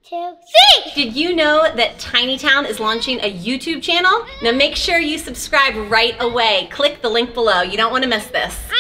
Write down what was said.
2, 3! Did you know that Tiny Town is launching a YouTube channel? Now make sure you subscribe right away. Click the link below. You don't want to miss this.